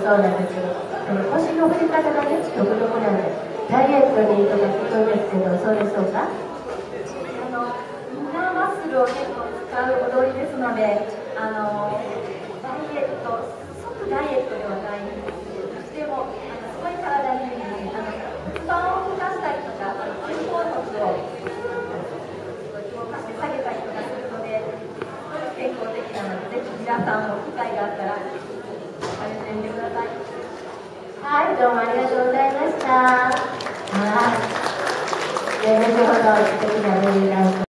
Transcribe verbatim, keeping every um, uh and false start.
そうなんですけど、あの腰の振り方がね独特なんでダイエットにいいとか聞くんですけど、そうでしょうか？ あのインナーマッスルを結構使う踊りですので、あのダイエット、即ダイエットではないんですけど、でもあのすごい体にいい、あの骨盤を動かしたりとか、あの肩甲骨を動かして下げたりとかするので、すごい健康的なので、ぜひ皆さんも機会があったらされてみてください。 はい、どうもありがとうございました。はい、で後ほど素敵なメニューライト